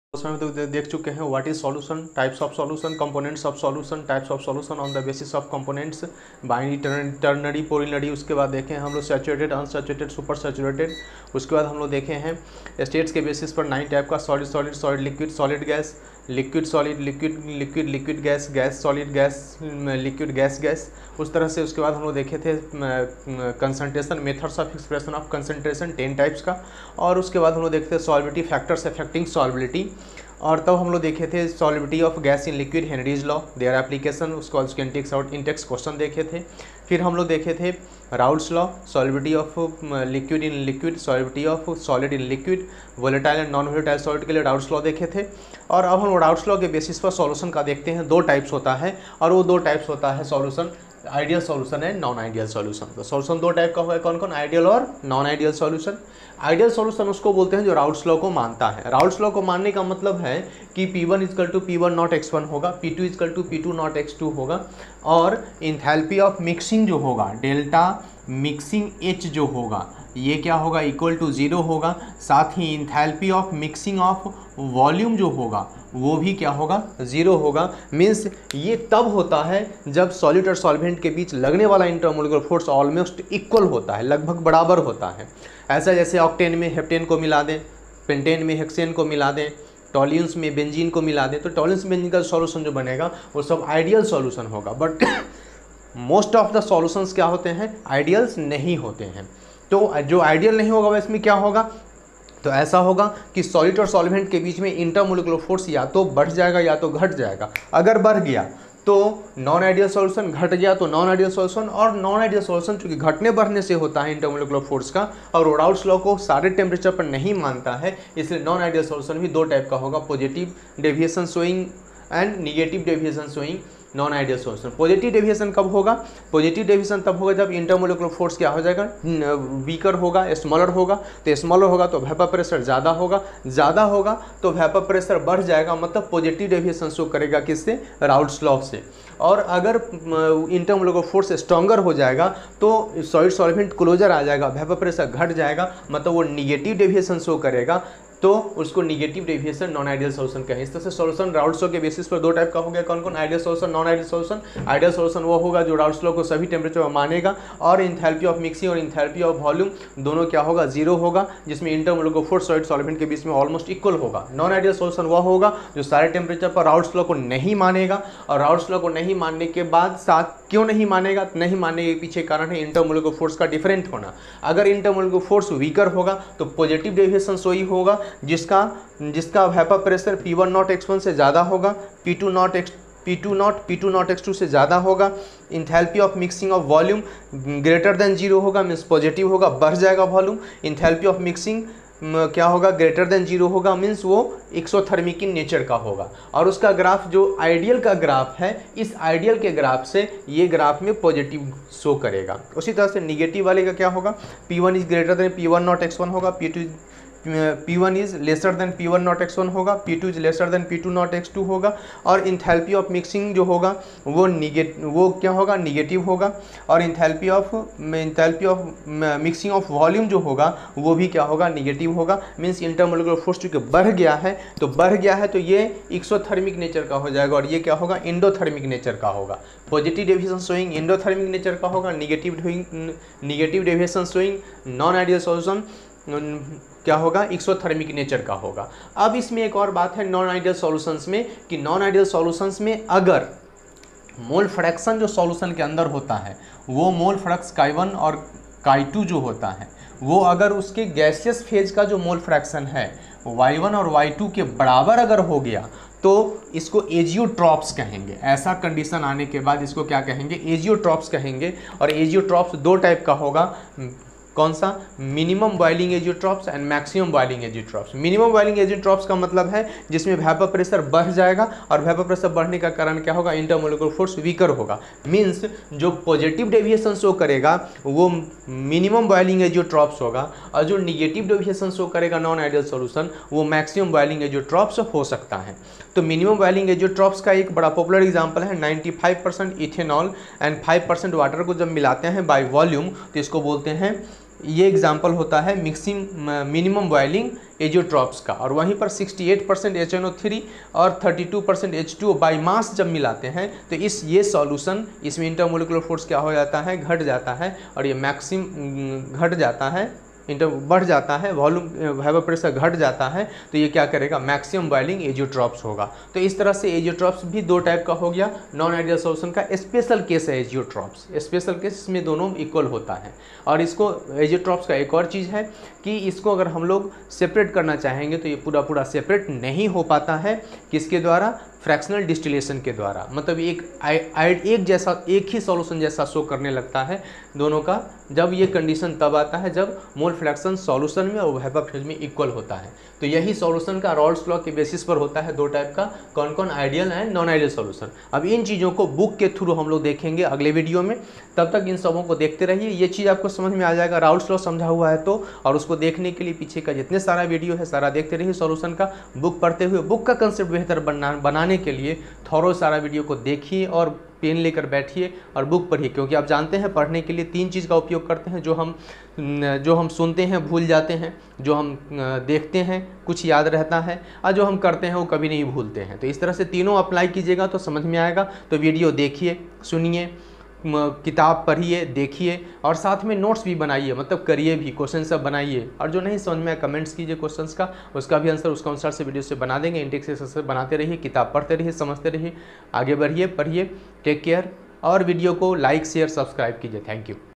उसमें तो देख चुके हैं what is solution, types of solution, components of solution, types of solution on the basis of components, binary, ternary, polynary. उसके बाद देखें हम लोग सैचुरेटेड, अनसैचुरेटेड, सुपर सैचुरेटेड। उसके बाद हम लोग देखे हैं स्टेट्स के बेसिस पर 9 टाइप का, solid solid, solid liquid, solid gas, liquid solid, liquid liquid, liquid gas, gas solid, gas liquid, gas gas. उस तरह से उसके बाद हम लोग देखे थे concentration, methods of expression of concentration 10 types का। और उसके बाद हम लोग देखते थे सॉल्बिलिटी, फैक्टर्स अफेक्टिंग सॉल्बिलिटी। और तब हम लोग देखे थे solubility of gas in liquid, Henry's law, their application, उसको इंटेक्स क्वेश्चन देखे थे। फिर हम लोग देखे थे Raoult's law, solubility of liquid in liquid, solubility of solid in liquid, volatile and non volatile solid के लिए राउल्ट्स लॉ देखे थे। और अब हम राउल्ट्स लॉ के बेसिस पर सॉल्यूशन का देखते हैं। 2 टाइप्स होता है, और वो 2 टाइप्स होता है solution, ideal solution and non ideal solution. तो सॉल्यूशन 2 टाइप का होगा, कौन कौन, आइडियल और non ideal solution. Ideal solution उसको बोलते हैं जो राउल्ट्स लॉ को मानता है। राउल्ट्स लॉ को मानने का मतलब है कि P1 = P1 नॉट x1 होगा, P2 = P2 नॉट x2 होगा, और इंथैल्पी ऑफ मिक्सिंग जो होगा, डेल्टा मिक्सिंग H जो होगा, ये क्या होगा, इक्वल टू 0 होगा। साथ ही enthalpy of mixing of volume जो होगा वो भी क्या होगा, 0 होगा। मीन्स ये तब होता है जब सॉलिड और सॉल्वेंट के बीच लगने वाला इंटरमोलिकुलर फोर्स ऑलमोस्ट इक्वल होता है, लगभग बराबर होता है। ऐसा जैसे ऑक्टेन में हेप्टेन को मिला दें, पेंटेन में हेक्सेन को मिला दें, टॉल्यून्स में बेंजीन को मिला दें, तो टॉल्यून्स बेंजीन का सॉल्यूशन जो बनेगा वो सब आइडियल सॉल्यूशन होगा। But most of the solutions क्या होते हैं, आइडियल्स नहीं होते हैं। तो जो आइडियल नहीं होगा वह इसमें क्या होगा, तो ऐसा होगा कि सॉलिड और सॉल्वेंट के बीच में इंटरमोलिकुलर फोर्स या तो बढ़ जाएगा या तो घट जाएगा। अगर बढ़ गया तो नॉन आइडियल सॉल्यूशन, घट गया तो नॉन आइडियल सॉल्यूशन। और नॉन आइडियल सॉल्यूशन चूंकि घटने बढ़ने से होता है इंटरमोलिकुलर फोर्स का, और राउल्ट्स लॉ को सारे टेम्परेचर पर नहीं मानता है, इसलिए नॉन आइडियल सॉल्यूशन भी 2 टाइप का होगा, positive deviation showing and negative deviation showing non ideal solution. Positive deviation कब होगा, पॉजिटिव डेविएशन तब होगा जब इंटरमोलिकुलर फोर्स क्या हो जाएगा, वीकर होगा, स्मॉलर होगा। तो स्मॉलर होगा तो वेपर प्रेशर ज़्यादा होगा, ज़्यादा होगा तो वेपर प्रेशर बढ़ जाएगा, मतलब पॉजिटिव डेविएशन शो करेगा किससे, राउल्ट्स लॉ से। और अगर इंटरमोलिकुलर फोर्स स्ट्रॉन्गर हो जाएगा तो सॉलिड सॉल्वेंट क्लोजर आ जाएगा, वेपर प्रेशर घट जाएगा, मतलब वो निगेटिव डेविएशन शो करेगा, तो उसको negative deviation non ideal solution कहें। इस तरह से सॉल्यूशन राउल्ट्स लॉ के बेसिस पर 2 टाइप का हो गया, कौन कौन, ideal solution, non ideal solution. Ideal solution वो होगा जो राउल्ट्स लॉ को सभी टेम्परेचर में मानेगा, और इंथैल्पी ऑफ मिक्सिंग और इंथैल्पी ऑफ वॉल्यूम दोनों क्या होगा, 0 होगा, जिसमें इंटरमोलिकुलर फोर्स सॉलिड सॉल्वेंट के बीच में ऑलमोस्ट इक्वल होगा। नॉन आइडियल सॉल्यूशन वह होगा जो सारे टेम्परेचर पर राउल्ट्स लॉ को नहीं मानेगा, और राउल्ट्स लॉ को नहीं मानने के बाद साथ क्यों नहीं मानेगा, नहीं मानने के पीछे कारण है इंटरमोलिकुलर फोर्स का डिफरेंट होना। अगर इंटरमोलिकुलर फोर्स वीकर होगा तो पॉजिटिव डेविएशन सोई होगा, जिसका vapour pressure P1 not x1 से ज़्यादा होगा, P2 नॉट x2 से ज़्यादा होगा। Enthalpy of mixing of volume greater than 0 होगा, मीन्स पॉजिटिव होगा, बढ़ जाएगा वॉल्यूम। इंथैल्पी ऑफ मिक्सिंग क्या होगा, ग्रेटर देन 0 होगा, मीन्स वो एक्सोथर्मिक इन नेचर का होगा। और उसका ग्राफ जो आइडियल का ग्राफ है, इस आइडियल के ग्राफ से ये ग्राफ में पॉजिटिव शो करेगा। उसी तरह से निगेटिव वाले का क्या होगा, P1 is greater than P1 not x1 होगा, P1 is lesser than P1 not x1 होगा, P2 is lesser than P2 not x2 होगा। और इंथैल्पी ऑफ मिक्सिंग जो होगा वो क्या होगा, निगेटिव होगा। और enthalpy of mixing of volume जो होगा वो भी क्या होगा, निगेटिव होगा। मीन्स इंटरमोलिकुलर फोर्स चूँकि बढ़ गया है तो ये एक्सोथर्मिक नेचर का हो जाएगा, और ये क्या होगा, इंडोथर्मिक नेचर का होगा। Positive deviation showing endothermic nature का होगा, negative deviation showing non ideal solution क्या होगा, एक्सोथर्मिक नेचर का होगा। अब इसमें एक और बात है नॉन आइडियल सॉल्यूशंस में, कि नॉन आइडियल सॉल्यूशंस में अगर मोल फ्रैक्शन जो सॉल्यूशन के अंदर होता है, वो मोल फ्रैक्स Chi1 और Chi2 जो होता है, वो अगर उसके गैसियस फेज का जो मोल फ्रैक्शन है Y1 और Y2 के बराबर अगर हो गया तो इसको एजियोट्रॉप्स कहेंगे। ऐसा कंडीशन आने के बाद इसको क्या कहेंगे, एजियोट्रॉप्स कहेंगे। और एजियोट्रॉप्स 2 टाइप का होगा, कौन सा, minimum boiling azeotropes and maximum boiling azeotropes. Minimum boiling azeotropes का मतलब है जिसमें वेपर प्रेशर बढ़ जाएगा, और वेपर प्रेशर बढ़ने का कारण क्या होगा, इंटरमोलिकुलर फोर्स वीकर होगा। मींस जो पॉजिटिव डेविएशन शो करेगा वो मिनिमम बॉइलिंग एजियोट्रॉप्स होगा, और जो निगेटिव डेविएशन शो करेगा नॉन आइडियल सॉल्यूशन वो मैक्सिमम बॉइलिंग एजियोट्रॉप्स हो सकता है। तो मिनिमम बॉइलिंग एजियोट्रॉप्स का एक बड़ा पॉपुलर एग्जांपल है 95% इथेनॉल एंड 5% वाटर को जब मिलाते हैं बाय वॉल्यूम तो इसको बोलते हैं ये एग्जाम्पल होता है मिनिमम बॉइलिंग एजियोट्रॉप्स का। और वहीं पर 68% HNO3 और 32% H2O बाई मास जब मिलाते हैं तो ये सॉल्यूशन, इसमें इंटरमोलिकुलर फोर्स क्या हो जाता है, घट जाता है, और ये मैक्सिमम घट जाता है, बढ़ जाता है, वॉल्यूम वेपर प्रेशर घट जाता है, तो ये क्या करेगा, मैक्सिमम बॉइलिंग एजियोट्रॉप्स होगा। तो इस तरह से एजियोट्रॉप्स भी दो टाइप का हो गया। नॉन आइडियल सॉल्यूशन का स्पेशल केस है एजियोट्रॉप्स, स्पेशल केस इसमें दोनों इक्वल होता है। और इसको एजियोट्रॉप्स का एक और चीज़ है कि इसको अगर हम लोग सेपरेट करना चाहेंगे तो ये पूरा सेपरेट नहीं हो पाता है, किसके द्वारा, फ्रैक्शनल डिस्टिलेशन के द्वारा। मतलब एक ही सॉल्यूशन जैसा शो करने लगता है दोनों का। जब ये कंडीशन तब आता है जब मोल फ्रैक्शन सॉल्यूशन में और वेपर फेज में इक्वल होता है। तो यही सॉल्यूशन का रॉल्स लॉ के बेसिस पर होता है, दो टाइप का, कौन कौन, ideal and non ideal solution. अब इन चीज़ों को बुक के थ्रू हम लोग देखेंगे अगले वीडियो में, तब तक इन सबों को देखते रहिए। ये चीज़ आपको समझ में आ जाएगा, रॉल्स लॉ समझा हुआ है तो, और उसको देखने के लिए पीछे का जितने सारा वीडियो है सारा देखते रहिए सॉल्यूशन का, बुक पढ़ते हुए। बुक का कंसेप्ट बेहतर बनाने के लिए थोरो सारा वीडियो को देखिए और पेन लेकर बैठिए और बुक पढ़िए, क्योंकि आप जानते हैं पढ़ने के लिए तीन चीज़ का उपयोग करते हैं। जो हम सुनते हैं भूल जाते हैं, जो हम देखते हैं कुछ याद रहता है, और जो हम करते हैं वो कभी नहीं भूलते हैं। तो इस तरह से तीनों अप्लाई कीजिएगा तो समझ में आएगा। तो वीडियो देखिए, सुनिए, किताब पढ़िए, देखिए, और साथ में नोट्स भी बनाइए, मतलब करिए भी, क्वेश्चन सब बनाइए। और जो नहीं समझ में कमेंट्स कीजिए क्वेश्चंस का, उसका भी आंसर उसका अनुसार से वीडियो से बना देंगे। इंटेक्स से बनाते रहिए, किताब पढ़ते रहिए, समझते रहिए, आगे बढ़िए, पढ़िए। टेक केयर, और वीडियो को लाइक शेयर सब्सक्राइब कीजिए। Thank you.